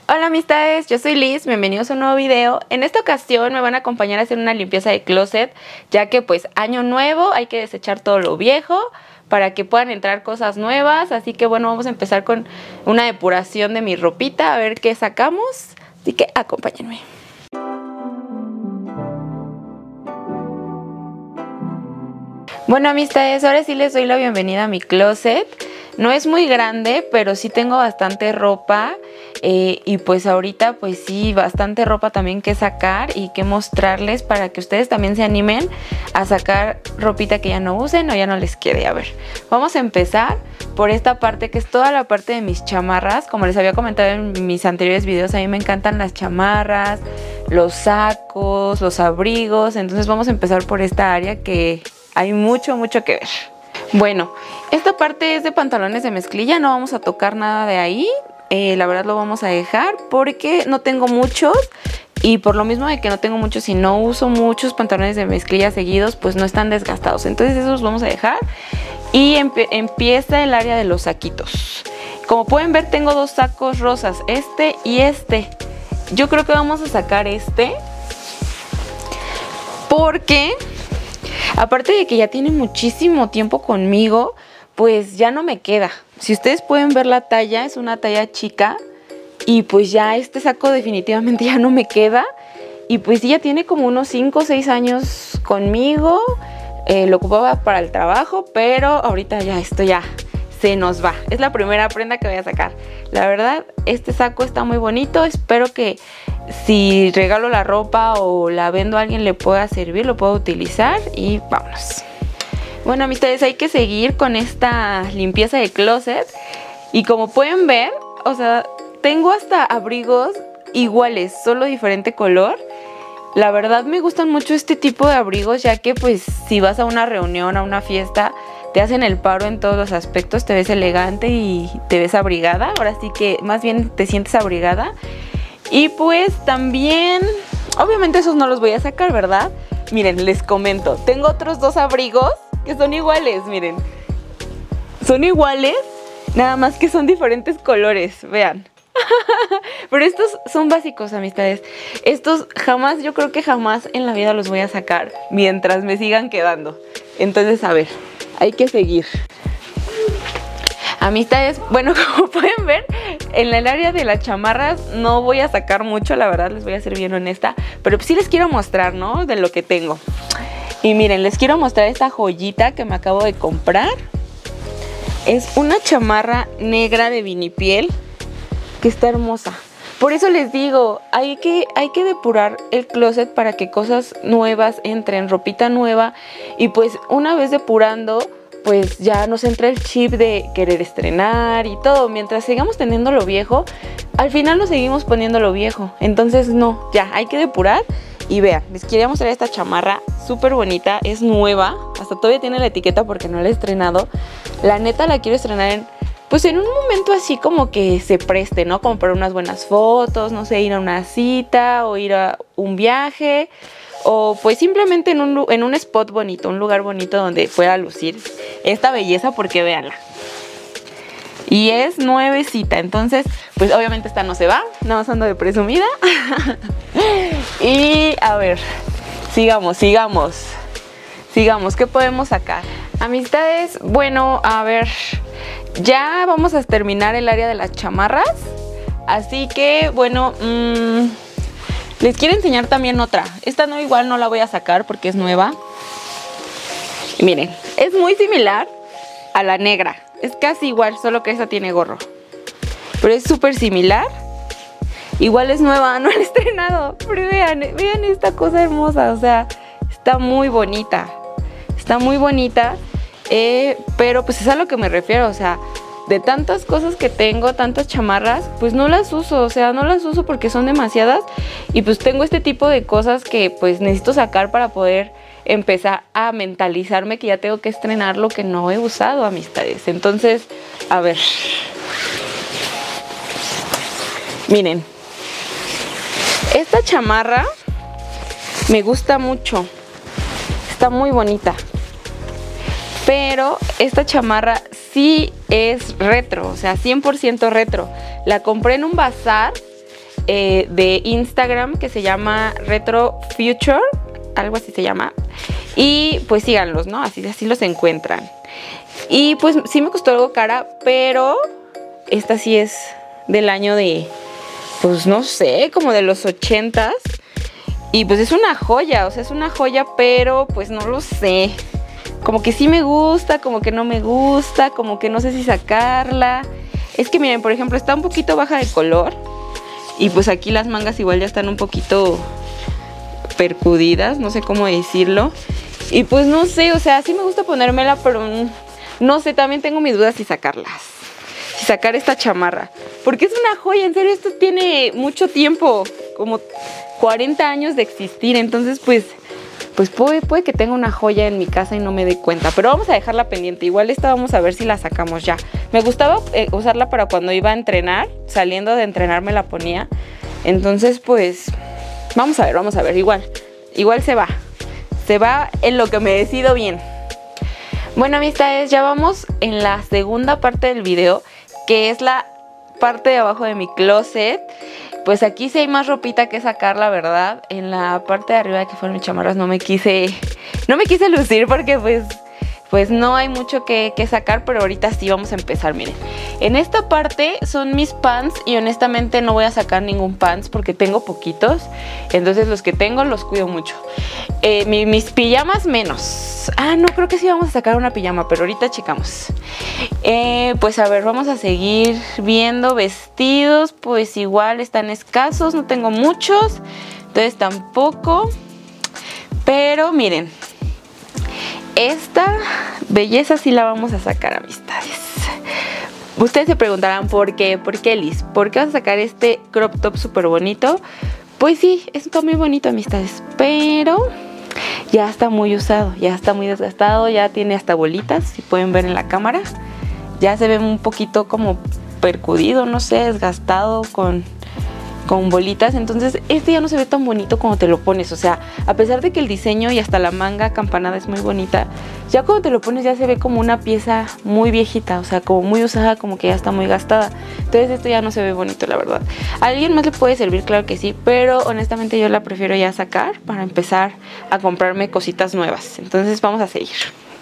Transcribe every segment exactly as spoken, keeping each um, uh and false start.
Hola amistades, yo soy Liz, bienvenidos a un nuevo video. En esta ocasión me van a acompañar a hacer una limpieza de closet, ya que pues año nuevo, hay que desechar todo lo viejo para que puedan entrar cosas nuevas. Así que bueno, vamos a empezar con una depuración de mi ropita, a ver qué sacamos. Así que acompáñenme. Bueno amistades, ahora sí les doy la bienvenida a mi closet. No es muy grande, pero sí tengo bastante ropa eh, y pues ahorita pues sí, bastante ropa también que sacar y que mostrarles para que ustedes también se animen a sacar ropita que ya no usen o ya no les quede. A ver, vamos a empezar por esta parte que es toda la parte de mis chamarras. Como les había comentado en mis anteriores videos, a mí me encantan las chamarras, los sacos, los abrigos. Entonces vamos a empezar por esta área que hay mucho, mucho que ver. Bueno, esta parte es de pantalones de mezclilla, no vamos a tocar nada de ahí, eh, la verdad lo vamos a dejar porque no tengo muchos y por lo mismo de que no tengo muchos y no uso muchos pantalones de mezclilla seguidos, pues no están desgastados, entonces esos los vamos a dejar y empe- empieza el área de los saquitos. Como pueden ver tengo dos sacos rosas, este y este. Yo creo que vamos a sacar este porque aparte de que ya tiene muchísimo tiempo conmigo, pues ya no me queda. Si ustedes pueden ver la talla, es una talla chica. Y pues ya este saco definitivamente ya no me queda. Y pues ya tiene como unos cinco o seis años conmigo. Eh, lo ocupaba para el trabajo, pero ahorita ya esto ya se nos va. Es la primera prenda que voy a sacar. La verdad, este saco está muy bonito. Espero que si regalo la ropa o la vendo a alguien le pueda servir, lo puedo utilizar y vámonos. Bueno amistades, hay que seguir con esta limpieza de closet. Y como pueden ver, o sea, tengo hasta abrigos iguales, solo diferente color. La verdad me gustan mucho este tipo de abrigos, ya que pues si vas a una reunión, a una fiesta, te hacen el paro en todos los aspectos, te ves elegante y te ves abrigada. Ahora sí que más bien te sientes abrigada. Y pues también, obviamente esos no los voy a sacar, ¿verdad? Miren, les comento, tengo otros dos abrigos que son iguales, miren. Son iguales, nada más que son diferentes colores, vean. Pero estos son básicos, amistades. Estos jamás, yo creo que jamás en la vida los voy a sacar mientras me sigan quedando. Entonces, a ver, hay que seguir. Amistades, bueno, como pueden ver, en el área de las chamarras no voy a sacar mucho, la verdad, les voy a ser bien honesta. Pero sí les quiero mostrar, ¿no? De lo que tengo. Y miren, les quiero mostrar esta joyita que me acabo de comprar. Es una chamarra negra de vinipiel que está hermosa. Por eso les digo, hay que, hay que depurar el closet para que cosas nuevas entren, ropita nueva. Y pues una vez depurando, pues ya nos entra el chip de querer estrenar y todo. Mientras sigamos teniendo lo viejo, al final nos seguimos poniendo lo viejo. Entonces no, ya hay que depurar. Y vean, les quería mostrar esta chamarra súper bonita, es nueva. Hasta todavía tiene la etiqueta porque no la he estrenado. La neta la quiero estrenar en, pues en un momento así como que se preste, ¿no? Como para unas buenas fotos, no sé, ir a una cita o ir a un viaje. O pues simplemente en un, en un spot bonito, un lugar bonito donde pueda lucir esta belleza, porque véanla. Y es nuevecita, entonces pues obviamente esta no se va, nada más ando de presumida. Y a ver, sigamos, sigamos, sigamos, ¿qué podemos sacar? Amistades, bueno, a ver, ya vamos a terminar el área de las chamarras. Así que bueno, mmm, les quiero enseñar también otra. Esta no, igual no la voy a sacar porque es nueva. Y miren, es muy similar a la negra. Es casi igual, solo que esta tiene gorro. Pero es súper similar. Igual es nueva, no la he estrenado. Pero vean, vean esta cosa hermosa. O sea, está muy bonita. Está muy bonita. Eh, pero pues es a lo que me refiero. O sea, de tantas cosas que tengo, tantas chamarras, pues no las uso, o sea, no las uso porque son demasiadas. Y pues tengo este tipo de cosas que pues necesito sacar para poder empezar a mentalizarme que ya tengo que estrenar lo que no he usado, amistades. Entonces, a ver. Miren. Esta chamarra me gusta mucho. Está muy bonita. Pero esta chamarra sí es retro, o sea, cien por ciento retro. La compré en un bazar eh, de Instagram que se llama Retro Future, algo así se llama. Y pues síganlos, ¿no? Así, así los encuentran. Y pues sí me costó algo cara, pero esta sí es del año de, pues no sé, como de los ochentas. Y pues es una joya, o sea, es una joya, pero pues no lo sé. Como que sí me gusta, como que no me gusta, como que no sé si sacarla. Es que miren, por ejemplo, está un poquito baja de color. Y pues aquí las mangas igual ya están un poquito percudidas, no sé cómo decirlo. Y pues no sé, o sea, sí me gusta ponérmela, pero no sé, también tengo mis dudas si sacarlas. Si sacar esta chamarra. Porque es una joya, en serio, esto tiene mucho tiempo, como cuarenta años de existir. Entonces pues, pues puede, puede que tenga una joya en mi casa y no me dé cuenta. Pero vamos a dejarla pendiente, igual esta vamos a ver si la sacamos ya. Me gustaba eh, usarla para cuando iba a entrenar, saliendo de entrenar me la ponía. Entonces pues, vamos a ver, vamos a ver, igual, igual se va. Se va en lo que me decido bien. Bueno, amistades, ya vamos en la segunda parte del video, que es la parte de abajo de mi closet. Pues aquí sí hay más ropita que sacar, la verdad. En la parte de arriba, que fueron mis chamarras, no me quise no me quise lucir porque pues pues no hay mucho que, que sacar, pero ahorita sí vamos a empezar. Miren, en esta parte son mis pants y honestamente no voy a sacar ningún pants porque tengo poquitos, entonces los que tengo los cuido mucho. Eh, mi, mis pijamas menos. Ah, no, creo que sí vamos a sacar una pijama, pero ahorita checamos. Eh, pues a ver, vamos a seguir viendo vestidos. Pues igual están escasos, no tengo muchos, entonces tampoco. Pero miren, esta belleza sí la vamos a sacar, amistades. Ustedes se preguntarán por qué, ¿por qué, Liz? ¿Por qué vas a sacar este crop top súper bonito? Pues sí, está muy bonito, amistades, pero ya está muy usado, ya está muy desgastado, ya tiene hasta bolitas, si pueden ver en la cámara. Ya se ve un poquito como percudido, no sé, desgastado con... con bolitas, entonces este ya no se ve tan bonito como te lo pones. O sea, a pesar de que el diseño y hasta la manga acampanada es muy bonita, ya cuando te lo pones ya se ve como una pieza muy viejita, o sea, como muy usada, como que ya está muy gastada. Entonces esto ya no se ve bonito, la verdad. ¿A alguien más le puede servir? Claro que sí, pero honestamente yo la prefiero ya sacar para empezar a comprarme cositas nuevas. Entonces vamos a seguir.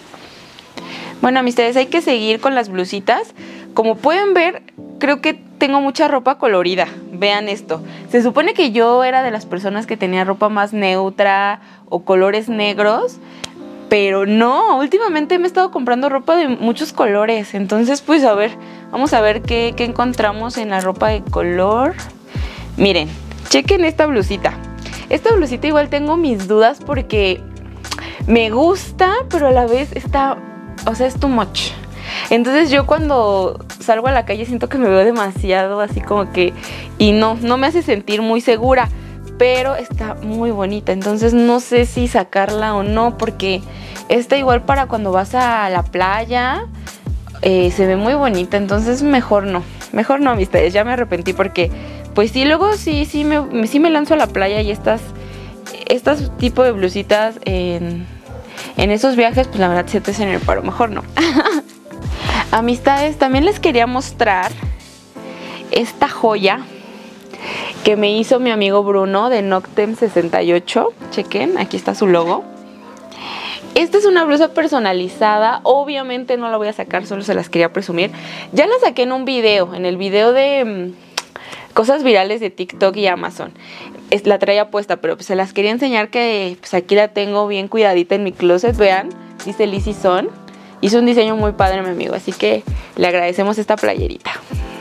Bueno, amistades, hay que seguir con las blusitas. Como pueden ver, creo que tengo mucha ropa colorida. Vean esto. Se supone que yo era de las personas que tenía ropa más neutra o colores negros, pero no, últimamente me he estado comprando ropa de muchos colores. Entonces, pues a ver, vamos a ver qué, qué encontramos en la ropa de color. Miren, chequen esta blusita. Esta blusita igual tengo mis dudas porque me gusta, pero a la vez está, o sea, es too much. Entonces yo cuando salgo a la calle siento que me veo demasiado así como que... Y no, no me hace sentir muy segura, pero está muy bonita. Entonces no sé si sacarla o no, porque esta igual para cuando vas a la playa eh, se ve muy bonita. Entonces mejor no, mejor no, amistades. Ya me arrepentí porque pues sí, luego sí, sí me, sí me lanzo a la playa y estas, estas tipo de blusitas en, en esos viajes, pues la verdad se te hacen el paro. Mejor no. Amistades, también les quería mostrar esta joya que me hizo mi amigo Bruno de Noctem sesenta y ocho. Chequen, aquí está su logo. Esta es una blusa personalizada. Obviamente no la voy a sacar, solo se las quería presumir. Ya la saqué en un video, en el video de mmm, cosas virales de TikTok y Amazon. Es, la traía puesta, pero pues se las quería enseñar que pues aquí la tengo bien cuidadita en mi closet. Vean, dice Lizzy Son. Hizo un diseño muy padre mi amigo, así que le agradecemos esta playerita.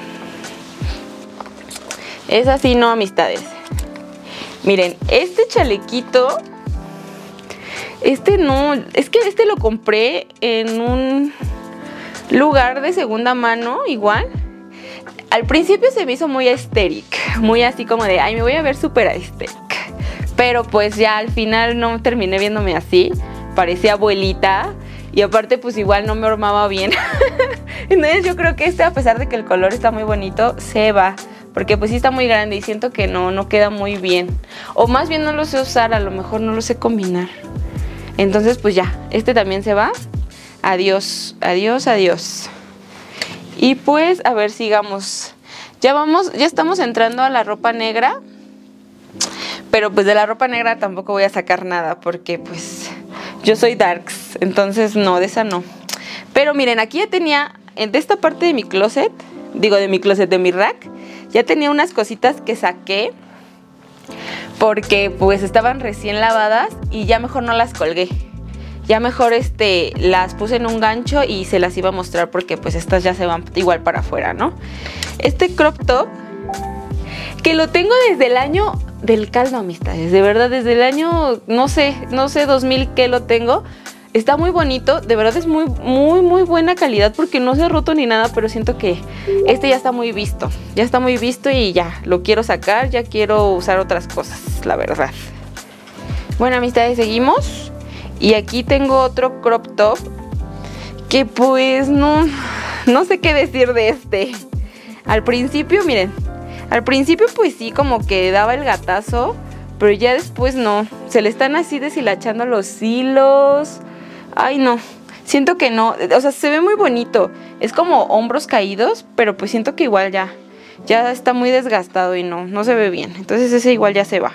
Es así, ¿no, amistades? Miren, este chalequito, este no, es que este lo compré en un lugar de segunda mano, igual. Al principio se me hizo muy aesthetic, muy así como de, ay, me voy a ver súper aesthetic. Pero pues ya al final no terminé viéndome así, parecía abuelita. Y aparte pues igual no me armaba bien. Entonces yo creo que este, a pesar de que el color está muy bonito, se va. Porque pues sí está muy grande y siento que no, no queda muy bien. O más bien no lo sé usar, a lo mejor no lo sé combinar. Entonces pues ya, este también se va. Adiós, adiós, adiós. Y pues a ver, sigamos. Ya vamos, ya estamos entrando a la ropa negra. Pero pues de la ropa negra tampoco voy a sacar nada porque pues yo soy darks, entonces no, de esa no. Pero miren, aquí ya tenía, de esta parte de mi closet, digo de mi closet, de mi rack, ya tenía unas cositas que saqué porque pues estaban recién lavadas y ya mejor no las colgué. Ya mejor este, las puse en un gancho y se las iba a mostrar porque pues estas ya se van igual para afuera, ¿no? Este crop top, que lo tengo desde el año del caldo, amistades, de verdad, desde el año, no sé, no sé, dos mil que lo tengo. Está muy bonito, de verdad es muy, muy, muy buena calidad porque no se ha roto ni nada, pero siento que este ya está muy visto, ya está muy visto y ya, lo quiero sacar, ya quiero usar otras cosas, la verdad. Bueno, amistades, seguimos. Y aquí tengo otro crop top que pues no, no sé qué decir de este. Al principio, miren, al principio pues sí, como que daba el gatazo, pero ya después no. Se le están así deshilachando los hilos. Ay, no. Siento que no. O sea, se ve muy bonito. Es como hombros caídos, pero pues siento que igual ya, ya está muy desgastado y no, no se ve bien. Entonces ese igual ya se va.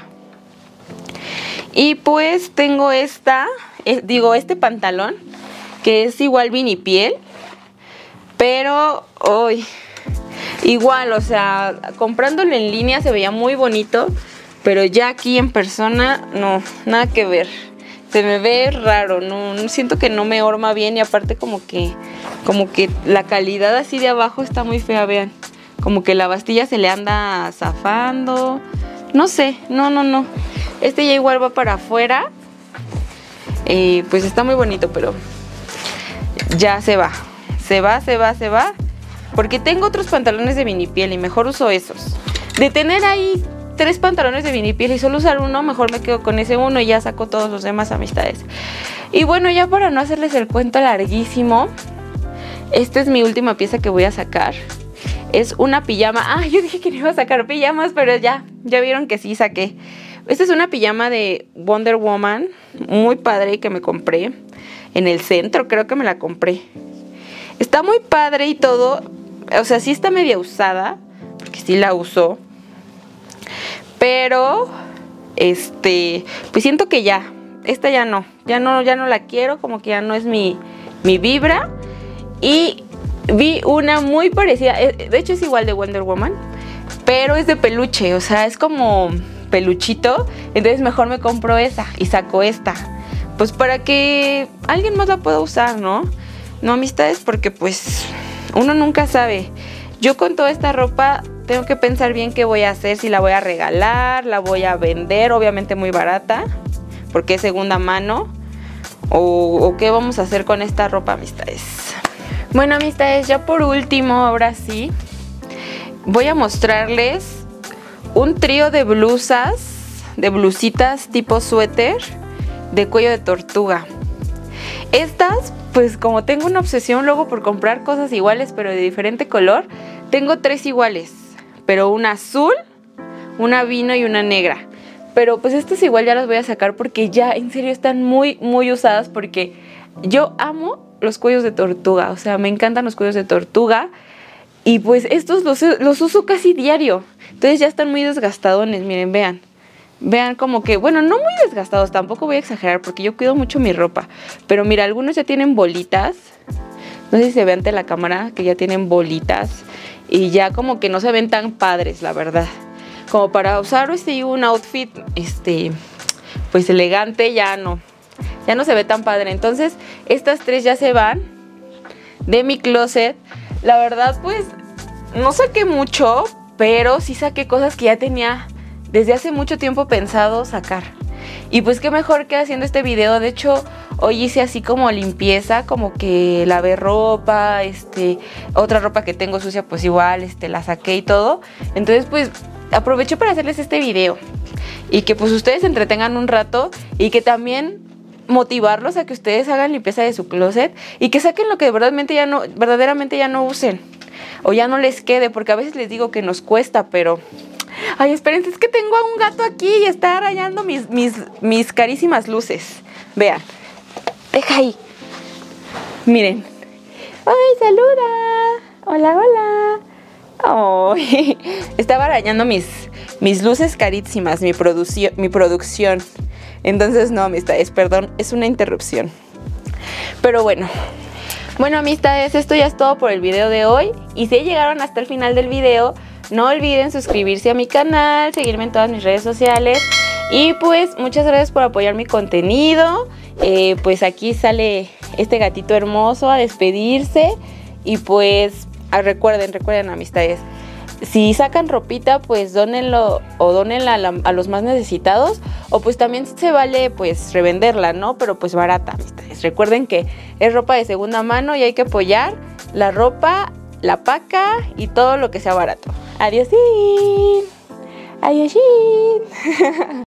Y pues tengo esta, eh, digo, este pantalón, que es igual vinipiel, pero hoy... Igual, o sea, comprándolo en línea se veía muy bonito, pero ya aquí en persona, no, nada que ver. Se me ve raro, no, no siento que no me horma bien y aparte como que, como que la calidad así de abajo está muy fea, vean. Como que la bastilla se le anda zafando, no sé, no, no, no. Este ya igual va para afuera, eh, pues está muy bonito, pero ya se va, se va, se va, se va. Porque tengo otros pantalones de vinipiel y mejor uso esos. De tener ahí tres pantalones de vinipiel y solo usar uno, mejor me quedo con ese uno y ya saco todos los demás, amistades. Y bueno, ya para no hacerles el cuento larguísimo, esta es mi última pieza que voy a sacar. Es una pijama. Ah, yo dije que no iba a sacar pijamas, pero ya, ya vieron que sí saqué. Esta es una pijama de Wonder Woman, muy padre, que me compré en el centro, creo que me la compré. Está muy padre y todo. O sea, sí está media usada, porque sí la uso. Pero, este, pues siento que ya, esta ya no, ya no, ya no la quiero, como que ya no es mi, mi vibra. Y vi una muy parecida, de hecho es igual de Wonder Woman, pero es de peluche, o sea, es como peluchito. Entonces mejor me compro esa y saco esta, pues para que alguien más la pueda usar, ¿no? No, amistades, porque pues uno nunca sabe. Yo con toda esta ropa tengo que pensar bien qué voy a hacer, si la voy a regalar, la voy a vender, obviamente muy barata, porque es segunda mano, o, o qué vamos a hacer con esta ropa, amistades. Bueno, amistades, ya por último, ahora sí, voy a mostrarles un trío de blusas, de blusitas tipo suéter de cuello de tortuga. Estas, pues como tengo una obsesión luego por comprar cosas iguales pero de diferente color, tengo tres iguales, pero una azul, una vino y una negra. Pero pues estas igual ya las voy a sacar porque ya en serio están muy muy usadas, porque yo amo los cuellos de tortuga, o sea, me encantan los cuellos de tortuga y pues estos los, los uso casi diario, entonces ya están muy desgastadones, miren, vean. Vean como que, bueno, no muy desgastados, tampoco voy a exagerar porque yo cuido mucho mi ropa. Pero mira, algunos ya tienen bolitas. No sé si se ve ante la cámara que ya tienen bolitas. Y ya como que no se ven tan padres, la verdad. Como para usar este, un outfit, este, pues elegante, ya no. Ya no se ve tan padre. Entonces, estas tres ya se van de mi closet. La verdad, pues, no saqué mucho, pero sí saqué cosas que ya tenía desde hace mucho tiempo pensado sacar. Y pues qué mejor que haciendo este video. De hecho, hoy hice así como limpieza, como que lavé ropa, este, otra ropa que tengo sucia, pues igual, este, la saqué y todo. Entonces, pues, aproveché para hacerles este video. Y que pues ustedes se entretengan un rato y que también motivarlos a que ustedes hagan limpieza de su closet y que saquen lo que verdaderamente ya no, verdaderamente ya no usen. O ya no les quede, porque a veces les digo que nos cuesta, pero... Ay, esperen, es que tengo a un gato aquí y está rayando mis, mis, mis carísimas luces. Vean. Deja ahí. Miren. ¡Ay, saluda! Hola, hola. Oh, estaba arañando mis, mis luces carísimas, mi, producio, mi producción. Entonces no, amistades, perdón, es una interrupción. Pero bueno. Bueno, amistades, esto ya es todo por el video de hoy. Y si llegaron hasta el final del video, no olviden suscribirse a mi canal, seguirme en todas mis redes sociales. Y pues muchas gracias por apoyar mi contenido. Eh, pues aquí sale este gatito hermoso a despedirse. Y pues recuerden, recuerden, amistades, si sacan ropita, pues dónenlo o dónenla a, la, a los más necesitados. O pues también se vale pues revenderla, ¿no? Pero pues barata, amistades. Recuerden que es ropa de segunda mano y hay que apoyar la ropa, la paca y todo lo que sea barato. Adiós. Adiós.